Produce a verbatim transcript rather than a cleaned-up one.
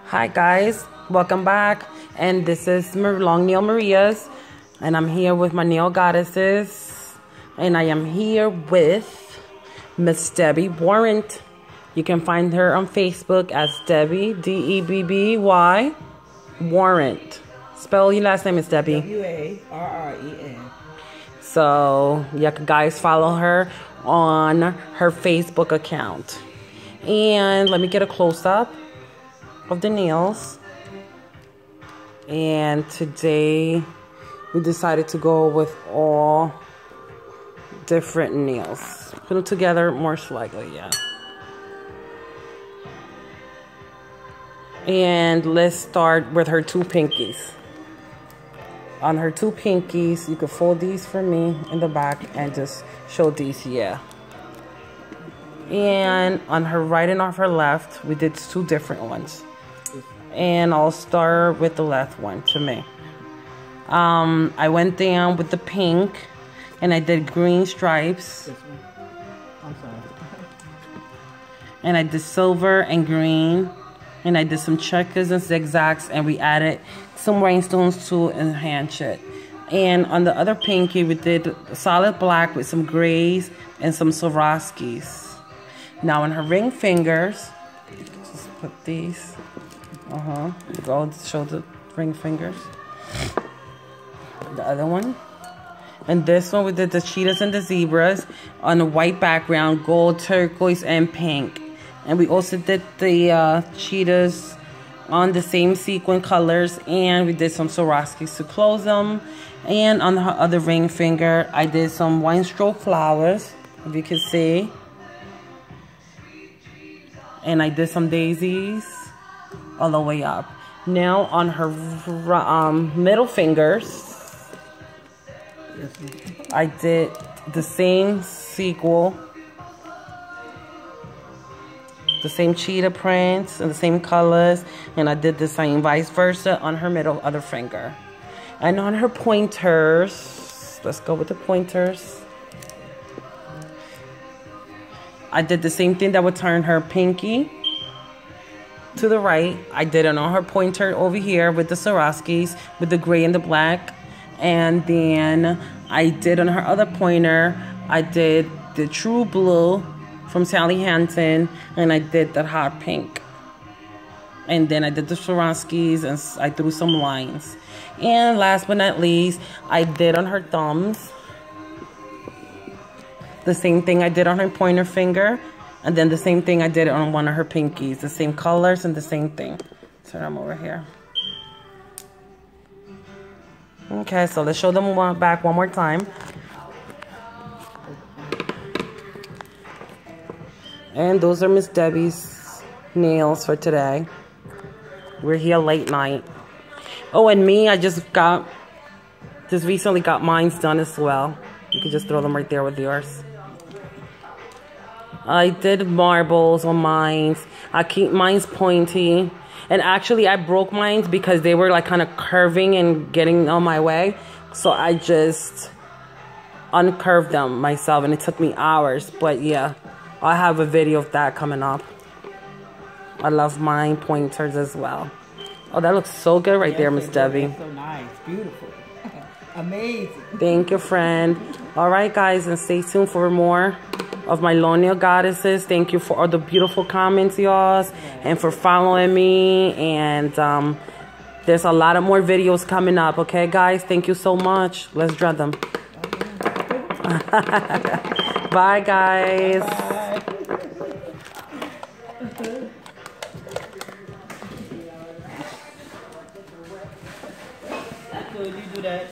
Hi guys, welcome back, and this is Long Nail Maria's, and I'm here with my nail goddesses, and I am here with Miss Debbie Warrant. You can find her on Facebook as Debbie, D E B B Y, Warrant. Spell your last name, Miss Debbie. W A R R E N. So, you guys follow her on her Facebook account. And let me get a close-up of the nails. And today, we decided to go with all different nails. Put them together, most likely, yeah. And let's start with her two pinkies. On her two pinkies, you can fold these for me in the back and just show these, yeah. And on her right and on her left, we did two different ones. And I'll start with the left one to me. Um, I went down with the pink and I did green stripes. I'm sorry. And I did silver and green. And I did some checkers and zigzags, and we added some rhinestones to enhance it. And on the other pinky, we did solid black with some grays and some Swarovskis. Now on her ring fingers, just put these. Uh-huh. Go show the ring fingers. The other one. And this one, we did the cheetahs and the zebras on a white background, gold, turquoise, and pink. And we also did the uh, cheetahs on the same sequin colors. And we did some Swarovskis to close them. And on the other ring finger, I did some wine stroke flowers, if you can see. And I did some daisies all the way up. Now on her um, middle fingers, I did the same sequel. The same cheetah prints and the same colors, and I did the same vice versa on her middle other finger. And on her pointers, let's go with the pointers. I did the same thing that would turn her pinky to the right. I did it on her pointer over here with the Swarovskis, with the gray and the black. And then I did on her other pointer, I did the true blue from Sally Hansen, and I did that hot pink. And then I did the Swarovskis, and I threw some lines. And last but not least, I did on her thumbs the same thing I did on her pointer finger, and then the same thing I did on one of her pinkies. The same colors and the same thing. Turn them over here. Okay, so let's show them one back one more time. And those are Miss Debbie's nails for today. We're here late night. Oh, and me, I just got, just recently got mine done as well. You can just throw them right there with yours. I did marbles on mine. I keep mine's pointy. And actually, I broke mine because they were like kind of curving and getting on my way. So I just uncurved them myself, and it took me hours. But yeah. I have a video of that coming up. I love mine pointers as well. Oh, that looks so good right yes, there, Miss Debbie. So nice, beautiful, amazing. Thank you, friend. All right, guys, and stay tuned for more of my Long Nail Goddesses. Thank you for all the beautiful comments, y'all, yes. And for following me. And um, there's a lot of more videos coming up. Okay, guys, thank you so much. Let's dread them. Bye, guys. Bye. You do that.